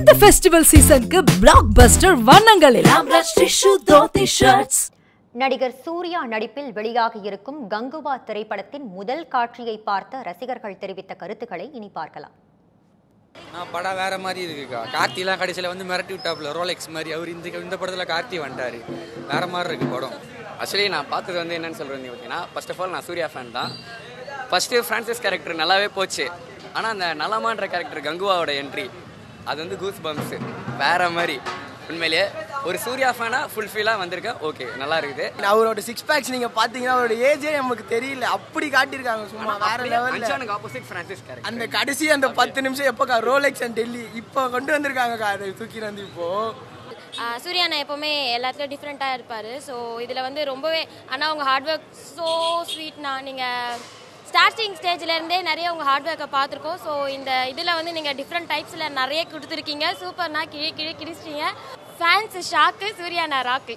இந்த ஃபெஸ்டிவல் சீசனுக்கு பிளாக்பஸ்டர் வண்ணங்கள் எல்லாம் ஷர்ட்ஸ். நடிகர் சூர்யா நடிப்பில் வெளியாக இருக்கும் கங்குவா திரைப்படத்தின் முதல் காட்சியை பார்த்த ரசிகர்கள் தெரிவித்த கருத்துக்களை இனி பார்க்கலாம். படம் வேற மாதிரி இருக்குக்கா. கார்த்திலாம் கடைசியில் வந்து மிரட்டி விட்டாப்ல ரோலெக்ஸ் மாதிரி. அவர் இந்த படத்தில் கார்த்தி வந்துட்டாரு. வேற மாதிரி இருக்கு படம். ஆக்சுவலி நான் பார்த்தது வந்து என்னன்னு சொல்கிறேன் பார்த்தீங்கன்னா, ஃபர்ஸ்ட் ஆஃப் ஆல் நான் சூர்யா ஃபேன் தான். ஃபர்ஸ்ட்டு ஃப்ரான்சிஸ் கேரக்டர் நல்லாவே போச்சு. ஆனால் அந்த நலமான்ற கேரக்டர் கங்குவாவோட என்ட்ரி அது வந்து கூஸ் பம்ப்ஸு வேற மாதிரி. உண்மையிலேயே ஒரு சூர்யா ஃபேனாக ஃபுல்ஃபில்லாக வந்திருக்கேன். ஓகே, நல்லா இருக்குது. அவரோட சிக்ஸ் பேக்ஸ் நீங்கள் பார்த்தீங்கன்னா அவரோட ஏஜே நமக்கு தெரியல, அப்படி காட்டியிருக்காங்க. சும்மா வேற லெவலில் ஆப்போசிட் ஃப்ரான்சிஸ் கேரக்டர். அந்த கடைசி அந்த 10 நிமிஷம் எப்போக்கா ரோலெக்ஸ் அண்ட் டெல்லி இப்போ கொண்டு வந்திருக்காங்கக்கா. அதை தூக்கி வந்து இப்போது சூர்யாண்ணா எப்போவுமே எல்லாத்துலேயும் டிஃப்ரெண்ட்டாக இருப்பார். ஸோ இதில் வந்து ரொம்பவே ஆனால் அவங்க ஹார்ட் ஒர்க் ஸோ ஸ்வீட்னா. நீங்கள் ஸ்டார்டிங் ஸ்டேஜ்லேருந்தே நிறைய உங்கள் ஹார்ட் ஒர்க்கை பார்த்துருக்கோம். ஸோ இந்த இதில் வந்து நீங்கள் டிஃப்ரெண்ட் டைப்ஸில் நிறைய கொடுத்துருக்கீங்க. சூப்பர்னா கிழிச்சிட்டீங்க. ஃபேன்ஸ் ஷாக்கு, சூர்யாண்ணா ராக்கு.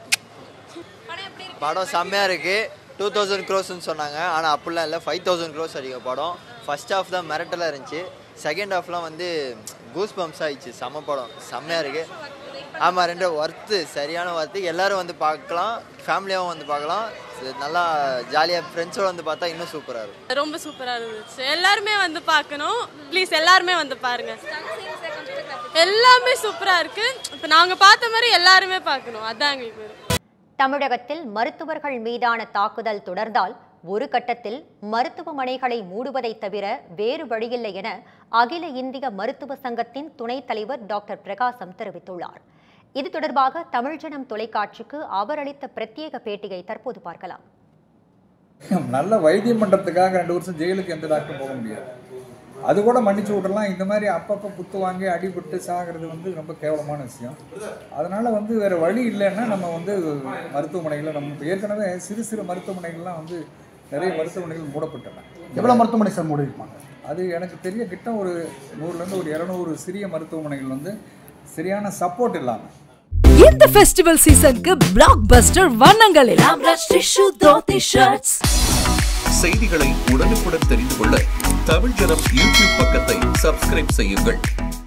படம் செம்மையாக இருக்குது. 2000 crores சொன்னாங்க, ஆனால் அப்படிலாம் இல்லை, 5000 crores அடிக்கும் படம். ஃபர்ஸ்ட் ஹாஃப் தான் மிரட்டலாக இருந்துச்சு, செகண்ட் ஹாஃப்லாம் வந்து கூஸ் பம்ப்ஸ் ஆகிடுச்சு. செம்ம படம், செம்மையாக இருக்குது. ஆமாம், ரெண்டு ஒர்த்து, சரியான ஒர்த்து. எல்லோரும் வந்து பார்க்கலாம், ஃபேமிலியாகவும் வந்து பார்க்கலாம். நல்லா ஜாலியாக ஃப்ரெண்ட்ஸோடு வந்து பார்த்தா இன்னும் சூப்பராக இருக்கும். ரொம்ப சூப்பராக இருந்துச்சு. எல்லாருமே வந்து பார்க்கணும், ப்ளீஸ் எல்லாருமே வந்து பாருங்கள். எல்லாமே சூப்பராக இருக்குது. இப்போ நாங்கள் பார்த்த மாதிரி எல்லாருமே பார்க்கணும், அதுதான் எங்களுக்கு. தமிழகத்தில் மருத்துவர்கள் மீதான தாக்குதல் தொடர்ந்தால் ஒரு கட்டத்தில் மருத்துவமனைகளை மூடுவதை தவிர வேறு வழியில்லை என அகில இந்திய மருத்துவ சங்கத்தின் துணைத் தலைவர் டாக்டர் பிரகாசம் தெரிவித்துள்ளார். இது தொடர்பாக தமிழ் ஜனம் தொலைக்காட்சிக்கு அவர் அளித்த பிரத்யேக பேட்டியை தற்போது பார்க்கலாம். நல்ல வைத்தியம் பண்றதுக்காக 2 வருஷம் ஜெயிலுக்கு எந்த டாக்டரும் போக முடியாது. அது கூட மன்னிச்சு விடலாம். இந்த மாதிரி அப்பப்போ குத்து வாங்கி அடிபட்டு சாகிறது வந்து ரொம்ப கேவலமான விஷயம். அதனால வந்து வேற வழி இல்லைன்னா நம்ம வந்து மருத்துவமனைகளை நம்ம ஏற்கனவே சிறு மருத்துவமனைகள்லாம் வந்து நிறைய மருத்துவமனைகள் மூடப்பட்டன. எவ்வளோ மருத்துவமனை சார் மூடி இருப்பாங்க? அது எனக்கு தெரிய கிட்ட ஒரு 100லேருந்து ஒரு 200 சிறிய மருத்துவமனைகள் வந்து சரியான சப்போர்ட் இல்லாமல். இந்த ஃபெஸ்டிவல் சீசனுக்கு பிளாக்பஸ்டர் வண்ணங்கள் எல்லாம் ஷர்ட்ஸ். செய்திகளை உடனுக்குடன் தெரிந்து கொள்ள தமிழ் ஜனம் யூடியூப் பக்கத்தை சப்ஸ்கிரைப் செய்யுங்கள்.